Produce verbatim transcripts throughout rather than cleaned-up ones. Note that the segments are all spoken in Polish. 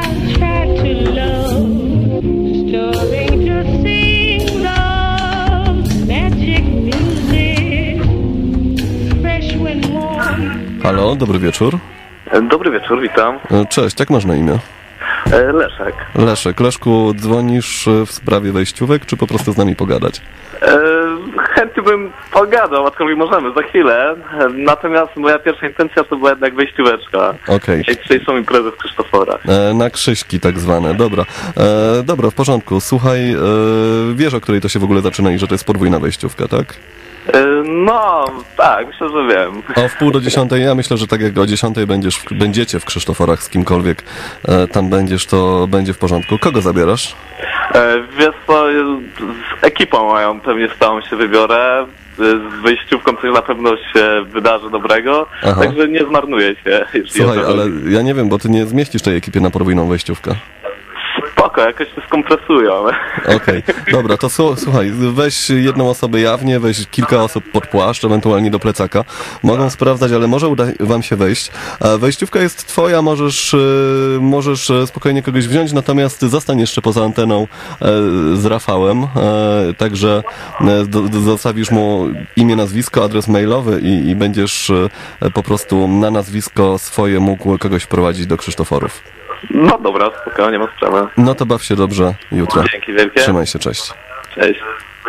Halo, dobry wieczór. Dobry wieczór, witam. Cześć, jak masz na imię? Leszek. Leszek, Leszku, dzwonisz w sprawie wejściówek, czy po prostu z nami pogadać? E, chętnie bym pogadał, aczkolwiek możemy za chwilę. Natomiast moja pierwsza intencja to była jednak wejścióweczka. Okej. Okay. Dzisiejszą imprezę w Krzysztoforach. E, na Krzyśki tak zwane, dobra. E, dobra, w porządku. Słuchaj, e, wiesz, o której to się w ogóle zaczyna i że to jest podwójna wejściówka, tak? No, tak, myślę, że wiem. O w pół do dziesiątej, ja myślę, że tak jak o dziesiątej będziesz, będziecie w Krzysztoforach z kimkolwiek e, tam będziesz, to będzie w porządku. Kogo zabierasz? E, wiesz co, z ekipą moją pewnie stałą się wybiorę. Z wyjściówką coś na pewno się wydarzy dobrego, Aha. także nie zmarnuję się. Słuchaj, ale ja nie wiem, bo ty nie zmieścisz tej ekipie na podwójną wejściówkę. Spoko, jakoś się skompresują. Okej, okay. Dobra, to słuchaj, weź jedną osobę jawnie, weź kilka osób pod płaszcz, ewentualnie do plecaka. Mogą sprawdzać, ale może uda wam się wejść. Wejściówka jest twoja, możesz, możesz spokojnie kogoś wziąć, natomiast zostań jeszcze poza anteną z Rafałem, także zostawisz mu imię, nazwisko, adres mailowy i, i będziesz po prostu na nazwisko swoje mógł kogoś wprowadzić do Krzysztoforów. No dobra, spokojnie, nie ma sprawy. No to baw się dobrze jutro. Dzięki wielkie. Trzymaj się, cześć. Cześć.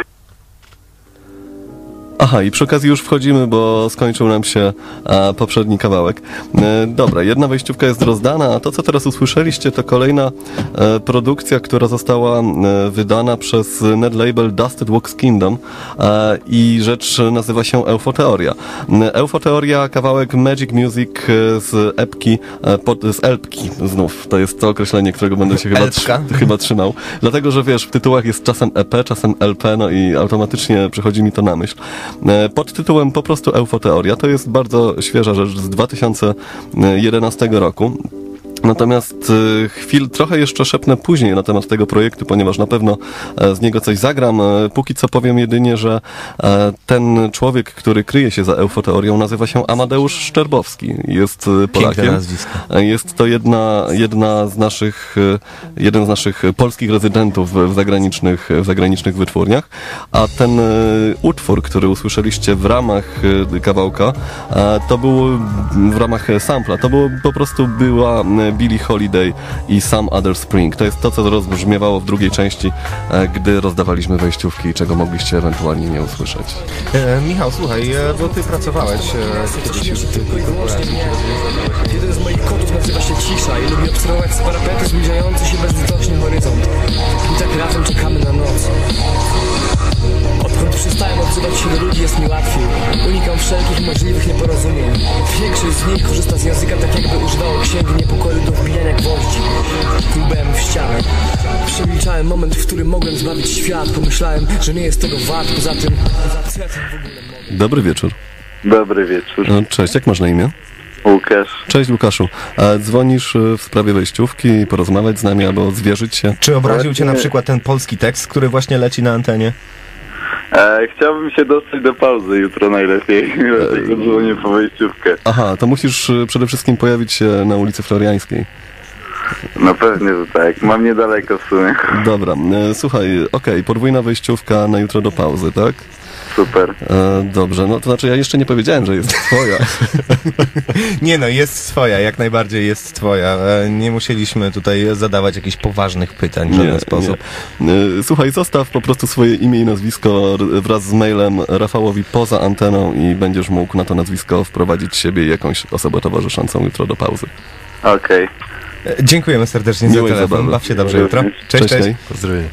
Aha, i przy okazji już wchodzimy, bo skończył nam się a, poprzedni kawałek. E, dobra, jedna wejściówka jest rozdana, a to, co teraz usłyszeliście, to kolejna e, produkcja, która została e, wydana przez netlabel Dusted Wax Kingdom e, i rzecz nazywa się Eufoteoria. Eufoteoria, kawałek Magic Music z epki, e, pod, z elpki znów. To jest to określenie, którego będę się chyba, tr chyba trzymał. Dlatego, że wiesz, w tytułach jest czasem E P, czasem L P, no i automatycznie przychodzi mi to na myśl. Pod tytułem po prostu Eufoteoria. To jest bardzo świeża rzecz z dwa tysiące jedenastego roku. Natomiast y, chwil trochę jeszcze szepnę później na temat tego projektu, ponieważ na pewno e, z niego coś zagram. E, póki co powiem jedynie, że e, ten człowiek, który kryje się za Eufoteorią, nazywa się Amadeusz Szczerbowski. Jest e, Polakiem. E, jest to jedna, jedna z naszych, e, jeden z naszych polskich rezydentów w zagranicznych, w zagranicznych wytwórniach. A ten e, utwór, który usłyszeliście w ramach e, kawałka, e, to był w ramach sampla. To było po prostu była Billie Holiday i Some Other Spring. To jest to, co rozbrzmiewało w drugiej części, gdy rozdawaliśmy wejściówki, czego mogliście ewentualnie nie usłyszeć. E, Michał, słuchaj, bo ty pracowałeś e, kiedyś już w tej korporacji. Jeden z moich kotów nazywa się Cisza i lubi obserwować z parapetu zbliżający się bezlitośnie horyzont. I tak razem czekamy na noc. Odkąd przestałem odzywać się do ludzi, jest mi łatwiej. Unikam wszelkich możliwych nieporozumień. Większość z nich korzysta z języka tak, jakby używało księgi niepokoju do wbijania gwoździ. Łbem w ścianę. Przemilczałem moment, w którym mogłem zbawić świat. Pomyślałem, że nie jest tego wart. Poza tym, co ja tam w ogóle mogę? Dobry wieczór. Dobry wieczór. Cześć, jak masz na imię? Łukasz. Cześć Łukaszu. A dzwonisz w sprawie wejściówki, porozmawiać z nami albo zwierzyć się? Czy obraził cię na przykład ten polski tekst, który właśnie leci na antenie? E, chciałbym się dostać do pauzy jutro najlepiej, dlatego dzwonię po wejściówkę. Aha, to musisz przede wszystkim pojawić się na ulicy Floriańskiej. No pewnie, że tak. Mam niedaleko w sumie. Dobra, słuchaj, okej, okay, podwójna wejściówka na jutro do pauzy, tak? Super. E, dobrze, no to znaczy ja jeszcze nie powiedziałem, że jest twoja. Nie no, jest swoja, jak najbardziej jest twoja. E, nie musieliśmy tutaj zadawać jakichś poważnych pytań w żaden sposób. Nie. E, słuchaj, zostaw po prostu swoje imię i nazwisko wraz z mailem Rafałowi poza anteną i będziesz mógł na to nazwisko wprowadzić siebie i jakąś osobę towarzyszącą jutro do pauzy. Okej. Okay. E, dziękujemy serdecznie Miłej za telefon. Zabawy. Baw się dobrze jutro. Cześć, cześć. cześć. Pozdrowienia.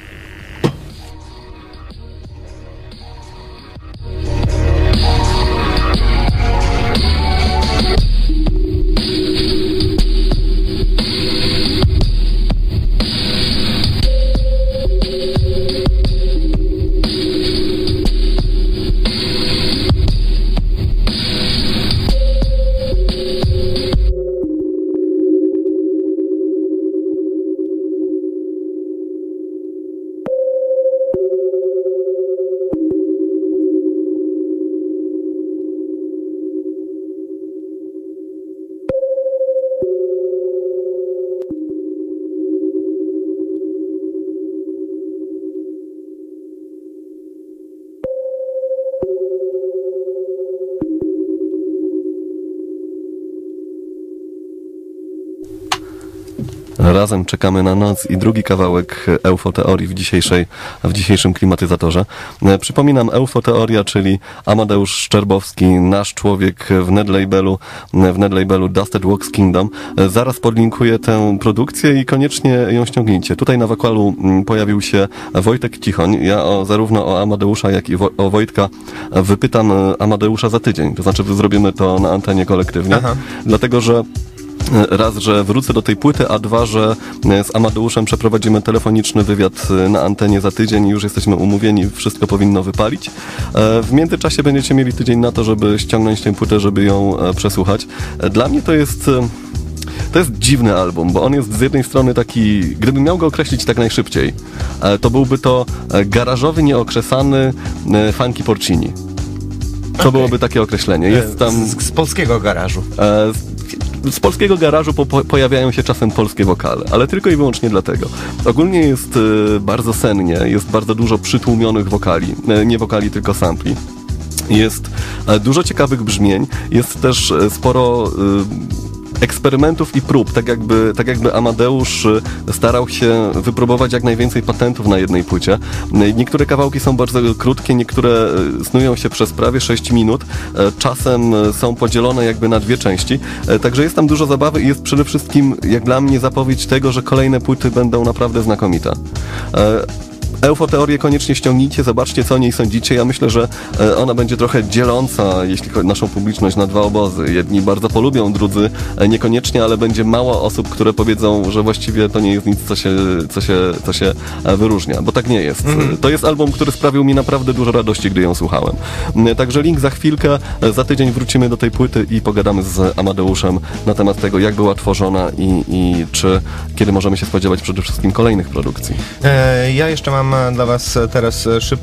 Razem czekamy na noc i drugi kawałek Eufoteorii w dzisiejszej, w dzisiejszym klimatyzatorze. Przypominam, Eufoteoria, czyli Amadeusz Szczerbowski, nasz człowiek w netlabelu, w netlabelu Dusted Wax Kingdom. Zaraz podlinkuję tę produkcję i koniecznie ją ściągnijcie. Tutaj na wokalu pojawił się Wojtek Cichoń. Ja o, zarówno o Amadeusza, jak i wo, o Wojtka wypytam Amadeusza za tydzień. To znaczy, zrobimy to na antenie kolektywnie. Aha. Dlatego, że raz, że wrócę do tej płyty, a dwa, że z Amadeuszem przeprowadzimy telefoniczny wywiad na antenie za tydzień i już jesteśmy umówieni, wszystko powinno wypalić. W międzyczasie będziecie mieli tydzień na to, żeby ściągnąć tę płytę, żeby ją przesłuchać. Dla mnie to jest... To jest dziwny album, bo on jest z jednej strony taki, gdybym miał go określić tak najszybciej, to byłby to garażowy, nieokrzesany funky porcini. To okay. byłoby takie określenie. Jest tam... Z, z polskiego garażu. Z, z polskiego garażu po, po, pojawiają się czasem polskie wokale, ale tylko i wyłącznie dlatego. Ogólnie jest y, bardzo sennie, jest bardzo dużo przytłumionych wokali, y, nie wokali, tylko sampli. Jest y, dużo ciekawych brzmień, jest też y, sporo... Y, eksperymentów i prób, tak jakby, tak jakby Amadeusz starał się wypróbować jak najwięcej patentów na jednej płycie. Niektóre kawałki są bardzo krótkie, niektóre snują się przez prawie sześć minut, czasem są podzielone jakby na dwie części, także jest tam dużo zabawy i jest przede wszystkim, jak dla mnie, zapowiedź tego, że kolejne płyty będą naprawdę znakomite. Eufoteorię koniecznie ściągnijcie, zobaczcie, co o niej sądzicie. Ja myślę, że ona będzie trochę dzieląca, jeśli chodzi o naszą publiczność, na dwa obozy. Jedni bardzo polubią, drudzy niekoniecznie, ale będzie mało osób, które powiedzą, że właściwie to nie jest nic, co się, co się, co się wyróżnia, bo tak nie jest. Mm. To jest album, który sprawił mi naprawdę dużo radości, gdy ją słuchałem. Także link za chwilkę, za tydzień wrócimy do tej płyty i pogadamy z Amadeuszem na temat tego, jak była tworzona i, i czy, kiedy możemy się spodziewać przede wszystkim kolejnych produkcji. E, ja jeszcze mam dla was teraz szybko